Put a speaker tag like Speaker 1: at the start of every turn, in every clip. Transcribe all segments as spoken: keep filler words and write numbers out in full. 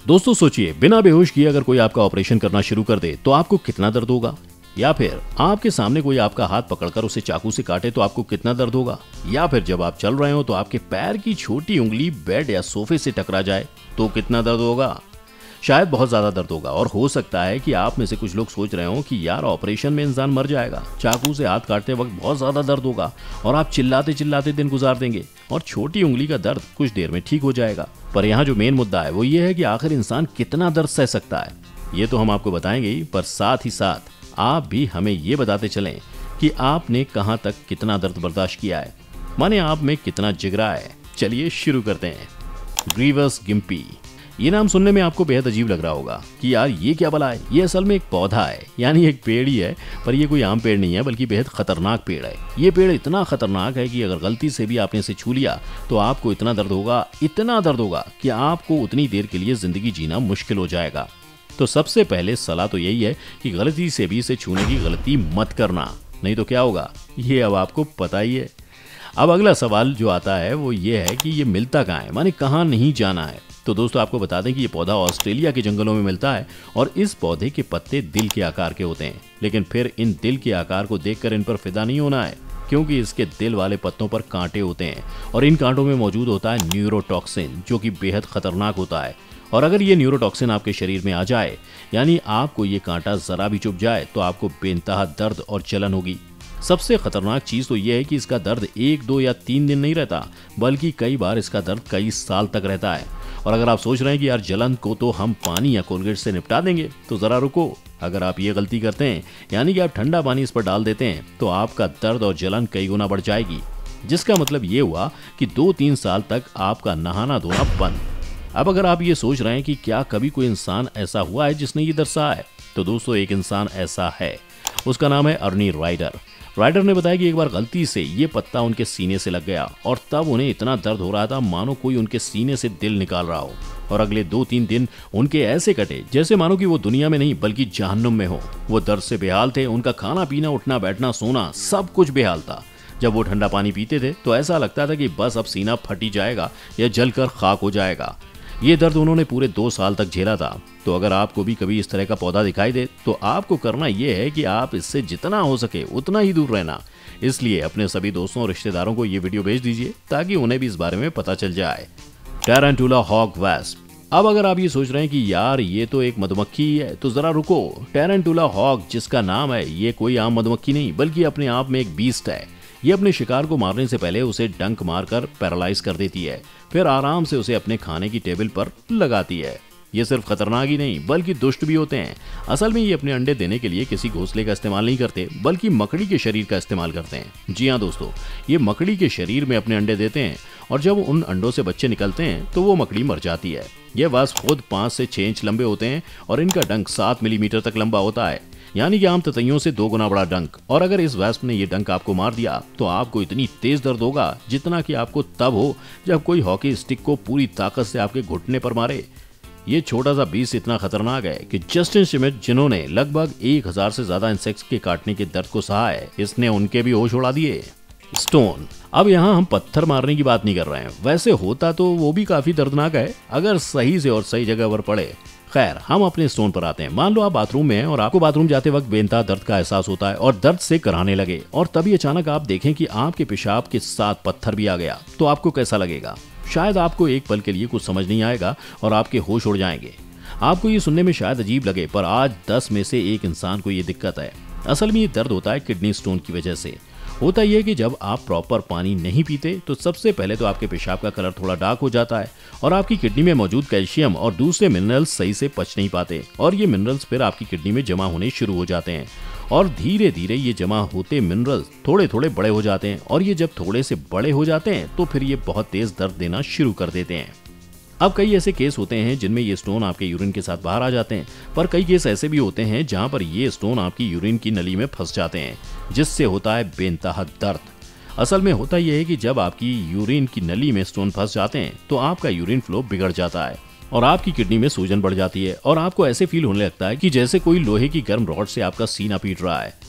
Speaker 1: दोस्तों सोचिए, बिना बेहोश किए अगर कोई आपका ऑपरेशन करना शुरू कर दे तो आपको कितना दर्द होगा। या फिर आपके सामने कोई आपका हाथ पकड़कर उसे चाकू से काटे तो आपको कितना दर्द होगा। या फिर जब आप चल रहे हो तो आपके पैर की छोटी उंगली बेड या सोफे से टकरा जाए तो कितना दर्द होगा। शायद बहुत ज्यादा दर्द होगा। और हो सकता है कि आप में से कुछ लोग सोच रहे हो कि यार ऑपरेशन में इंसान मर जाएगा, चाकू से हाथ काटते वक्त बहुत ज्यादा दर्द होगा और आप चिल्लाते चिल्लाते दिन गुजार देंगे और छोटी उंगली का दर्द कुछ देर में ठीक हो जाएगा। पर यहाँ जो मेन मुद्दा है वो ये है कि आखिर इंसान कितना दर्द सह सकता है। ये तो हम आपको बताएंगे ही, पर साथ ही साथ आप भी हमें ये बताते चलें कि आपने कहां तक कितना दर्द बर्दाश्त किया है, माने आप में कितना जिगरा है। चलिए शुरू करते हैं। ग्रीवस गिम्पी, ये नाम सुनने में आपको बेहद अजीब लग रहा होगा कि यार ये क्या भला है। ये असल में एक पौधा है, यानी एक पेड़ ही है, पर ये कोई आम पेड़ नहीं है बल्कि बेहद खतरनाक पेड़ है। ये पेड़ इतना खतरनाक है कि अगर गलती से भी आपने इसे छू लिया तो आपको इतना दर्द होगा, इतना दर्द होगा कि आपको उतनी देर के लिए जिंदगी जीना मुश्किल हो जाएगा। तो सबसे पहले सलाह तो यही है कि गलती से भी इसे छूने की गलती मत करना, नहीं तो क्या होगा ये अब आपको पता ही है। अब अगला सवाल जो आता है वो ये है कि ये मिलता कहाँ है, माने कहाँ नहीं जाना है। तो दोस्तों आपको बता दें कि ये पौधा ऑस्ट्रेलिया के जंगलों में मिलता है और इस पौधे के पत्ते दिल के आकार के होते हैं। लेकिन फिर इन दिल के आकार को देखकर इन पर फिदा नहीं होना है, क्योंकि इसके दिल वाले पत्तों पर कांटे होते हैं और इन कांटों में मौजूद होता है न्यूरोटॉक्सिन, जो कि बेहद खतरनाक होता है। और अगर ये न्यूरोटॉक्सिन आपके शरीर में आ जाए, यानी आपको ये कांटा जरा भी चुभ जाए, तो आपको बेइंतहा दर्द और जलन होगी। सबसे खतरनाक चीज तो यह है कि इसका दर्द एक दो या तीन दिन नहीं रहता, बल्कि कई बार इसका दर्द कई साल तक रहता है। और अगर आप सोच रहे हैं कि यार जलन को तो हम पानी या कोलगेट से निपटा देंगे, तो जरा रुको। अगर आप ये गलती करते हैं, यानी कि आप ठंडा पानी इस पर डाल देते हैं, तो आपका दर्द और जलन कई गुना बढ़ जाएगी। जिसका मतलब ये हुआ कि दो तीन साल तक आपका नहाना धोना बंद। अब अगर आप ये सोच रहे हैं कि क्या कभी कोई इंसान ऐसा हुआ है जिसने ये दर्द सहा है, तो दोस्तों एक इंसान ऐसा है। उसका नाम है अर्नी राइडर। राइडर ने बताया कि एक बार गलती से ये पत्ता उनके सीने से लग गया और तब उन्हें इतना दर्द हो रहा था मानो कोई उनके सीने से दिल निकाल रहा हो। और अगले दो तीन दिन उनके ऐसे कटे जैसे मानो कि वो दुनिया में नहीं बल्कि जहन्नुम में हो। वो दर्द से बेहाल थे, उनका खाना पीना उठना बैठना सोना सब कुछ बेहाल था। जब वो ठंडा पानी पीते थे तो ऐसा लगता था कि बस अब सीना फट ही जाएगा या जलकर खाक हो जाएगा। ये दर्द उन्होंने पूरे दो साल तक झेला था। तो अगर आपको भी कभी इस तरह का पौधा दिखाई दे तो आपको करना यह है कि आप इससे जितना हो सके उतना ही दूर रहना। इसलिए अपने सभी दोस्तों और रिश्तेदारों को ये वीडियो भेज दीजिए ताकि उन्हें भी इस बारे में पता चल जाए। Tarantula hawk wasp. अब अगर आप ये सोच रहे हैं कि यार ये तो एक मधुमक्खी ही है, तो जरा रुको। टैरेंटुला हॉग जिसका नाम है, ये कोई आम मधुमक्खी नहीं बल्कि अपने आप में एक बीस्ट है। ये अपने शिकार को मारने से पहले उसे डंक मारकर पैरालाइज कर देती है, फिर आराम से उसे अपने खाने की टेबल पर लगाती है। ये सिर्फ खतरनाक ही नहीं बल्कि दुष्ट भी होते हैं। असल में ये अपने अंडे देने के लिए किसी घोंसले का इस्तेमाल नहीं करते बल्कि मकड़ी के शरीर का इस्तेमाल करते हैं। जी हाँ दोस्तों, ये मकड़ी के शरीर में अपने अंडे देते हैं और जब उन अंडों से बच्चे निकलते हैं तो वो मकड़ी मर जाती है। ये वास्प खुद पाँच से छह इंच लंबे होते हैं और इनका डंक सात मिलीमीटर तक लंबा होता है, यानी कि आम ततैयों से दो गुना बड़ा डंक। और अगर इस वास्प ने ये डंक आपको मार दिया तो आपको इतनी तेज दर्द होगा जितना कि आपको तब हो जब कोई हॉकी स्टिक को पूरी ताकत से आपके घुटने पर मारे। ये छोटा सा बीस इतना खतरनाक है कि जस्टिन शिमिट, जिन्होंने लगभग एक हजार से ज्यादा इंसेक्ट्स के काटने के दर्द को सहा है, इसने उनके भी होश उड़ा दिए। स्टोन। अब यहाँ हम पत्थर मारने की बात नहीं कर रहे हैं, वैसे होता तो वो भी काफी दर्दनाक है अगर सही से और सही जगह पर पड़े। खैर, हम अपने स्टोन पर आते हैं। मान लो आप बाथरूम में हैं और आपको बाथरूम जाते वक्त बेइंतहा दर्द का एहसास होता है और दर्द से कराने लगे, और तभी अचानक आप देखें कि आपके पेशाब के साथ पत्थर भी आ गया, तो आपको कैसा लगेगा। शायद आपको एक पल के लिए कुछ समझ नहीं आएगा और आपके होश उड़ जाएंगे। आपको ये सुनने में शायद अजीब लगे, पर आज दस में से एक इंसान को ये दिक्कत है। असल में ये दर्द होता है किडनी स्टोन की वजह से। होता यह है कि जब आप प्रॉपर पानी नहीं पीते तो सबसे पहले तो आपके पेशाब का कलर थोड़ा डार्क हो जाता है और आपकी किडनी में मौजूद कैल्शियम और दूसरे मिनरल्स सही से पच नहीं पाते, और ये मिनरल्स फिर आपकी किडनी में जमा होने शुरू हो जाते हैं और धीरे धीरे ये जमा होते मिनरल्स थोड़े थोड़े बड़े हो जाते हैं, और ये जब थोड़े से बड़े हो जाते हैं तो फिर ये बहुत तेज दर्द देना शुरू कर देते हैं। अब कई ऐसे केस होते हैं जिनमें ये स्टोन आपके यूरिन के साथ बाहर आ जाते हैं, पर कई केस ऐसे भी होते हैं जहां पर ये स्टोन आपकी यूरिन की नली में फंस जाते हैं, जिससे होता है बेइंतहा दर्द। असल में होता यह है कि जब आपकी यूरिन की नली में स्टोन फंस जाते हैं तो आपका यूरिन फ्लो बिगड़ जाता है और आपकी किडनी में सूजन बढ़ जाती है और आपको ऐसे फील होने लगता है कि जैसे कोई लोहे की गर्म रॉड से आपका सीना पीट रहा है।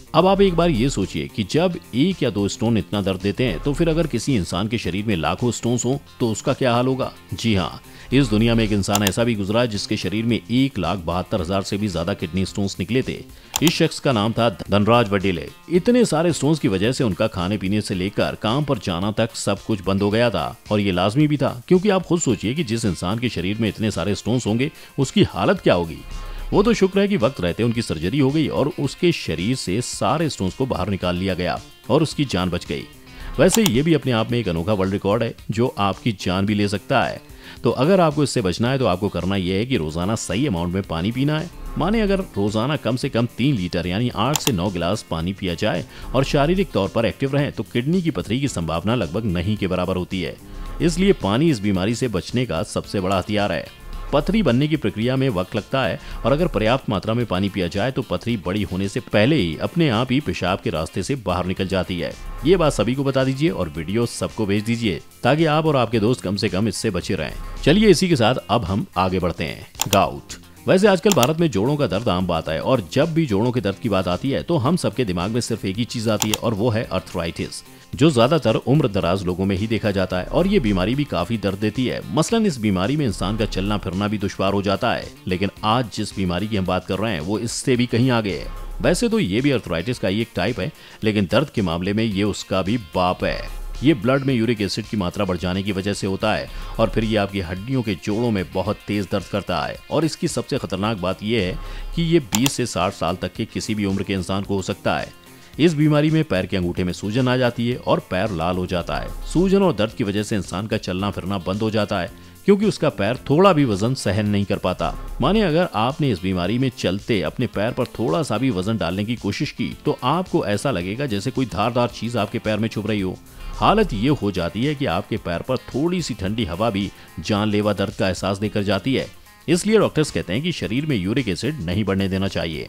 Speaker 1: अब आप एक बार ये सोचिए कि जब एक या दो स्टोन इतना दर्द देते हैं तो फिर अगर किसी इंसान के शरीर में लाखों स्टोन्स हो तो उसका क्या हाल होगा। जी हाँ, इस दुनिया में एक इंसान ऐसा भी गुजरा जिसके शरीर में एक लाख बहत्तर हजार से भी ज्यादा किडनी स्टोन्स निकले थे। इस शख्स का नाम था धनराज वडेले। इतने सारे स्टोन्स की वजह से उनका खाने पीने से लेकर काम पर जाना तक सब कुछ बंद हो गया था, और ये लाजमी भी था, क्योंकि आप खुद सोचिए कि जिस इंसान के शरीर में इतने सारे स्टोन्स होंगे उसकी हालत क्या होगी। वो तो शुक्र है कि वक्त रहते उनकी सर्जरी हो गई और उसके शरीर से सारे स्टोन्स को बाहर निकाल लिया गया और उसकी जान बच गई। वैसे ये भी अपने आप में एक अनोखा वर्ल्ड रिकॉर्ड है जो आपकी जान भी ले सकता है। तो अगर आपको इससे बचना है तो आपको करना यह है कि रोजाना सही अमाउंट में पानी पीना है। माने अगर रोजाना कम से कम तीन लीटर यानी आठ से नौ गिलास पानी पिया जाए और शारीरिक तौर पर एक्टिव रहें तो किडनी की पथरी की संभावना लगभग नहीं के बराबर होती है। इसलिए पानी इस बीमारी से बचने का सबसे बड़ा हथियार है। पथरी बनने की प्रक्रिया में वक्त लगता है और अगर पर्याप्त मात्रा में पानी पिया जाए तो पथरी बड़ी होने से पहले ही अपने आप ही पेशाब के रास्ते से बाहर निकल जाती है। ये बात सभी को बता दीजिए और वीडियो सबको भेज दीजिए ताकि आप और आपके दोस्त कम से कम इससे बचे रहें। चलिए इसी के साथ अब हम आगे बढ़ते हैं। गाउट। वैसे आजकल भारत में जोड़ों का दर्द आम बात है और जब भी जोड़ों के दर्द की बात आती है तो हम सबके दिमाग में सिर्फ एक ही चीज आती है और वो है अर्थराइटिस, जो ज्यादातर उम्र दराज लोगों में ही देखा जाता है और ये बीमारी भी काफी दर्द देती है। मसलन इस बीमारी में इंसान का चलना फिरना भी दुश्वार हो जाता है। लेकिन आज जिस बीमारी की हम बात कर रहे हैं वो इससे भी कहीं आगे है। वैसे तो ये भी अर्थराइटिस का ही एक टाइप है, लेकिन दर्द के मामले में ये उसका भी बाप है। ये ब्लड में यूरिक एसिड की मात्रा बढ़ जाने की वजह से होता है और फिर ये आपकी हड्डियों के जोड़ों में बहुत तेज दर्द करता है। और इसकी सबसे खतरनाक बात यह है कि ये बीस से साठ साल तक के किसी भी उम्र के इंसान को हो सकता है। इस बीमारी में पैर के अंगूठे में सूजन आ जाती है और पैर लाल हो जाता है। सूजन और दर्द की वजह से इंसान का चलना फिरना बंद हो जाता है क्योंकि उसका पैर थोड़ा भी वजन सहन नहीं कर पाता। माने अगर आपने इस बीमारी में चलते अपने पैर पर थोड़ा सा भी वजन डालने की कोशिश की तो आपको ऐसा लगेगा जैसे कोई धारदार चीज आपके पैर में छुप रही हो। हालत ये हो जाती है कि आपके पैर पर थोड़ी सी ठंडी हवा भी जानलेवा दर्द का एहसास देकर जाती है। इसलिए डॉक्टर्स कहते हैं कि शरीर में यूरिक एसिड नहीं बढ़ने देना चाहिए।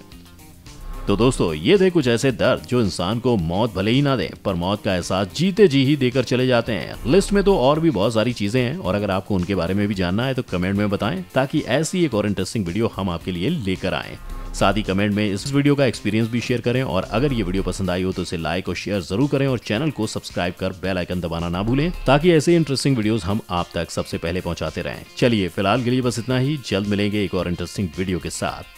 Speaker 1: तो दोस्तों, ये थे कुछ ऐसे दर्द जो इंसान को मौत भले ही ना दे पर मौत का एहसास जीते जी ही देकर चले जाते हैं। लिस्ट में तो और भी बहुत सारी चीजें हैं और अगर आपको उनके बारे में भी जानना है तो कमेंट में बताएं ताकि ऐसी एक और इंटरेस्टिंग वीडियो हम आपके लिए लेकर आएं। साथ ही कमेंट में इस वीडियो का एक्सपीरियंस भी शेयर करें और अगर ये वीडियो पसंद आई हो तो इसे लाइक और शेयर जरूर करें और चैनल को सब्सक्राइब कर बेल आइकन दबाना ना भूलें ताकि ऐसे इंटरेस्टिंग वीडियोस हम आप तक सबसे पहले पहुंचाते रहें। चलिए फिलहाल के लिए बस इतना ही। जल्द मिलेंगे एक और इंटरेस्टिंग वीडियो के साथ।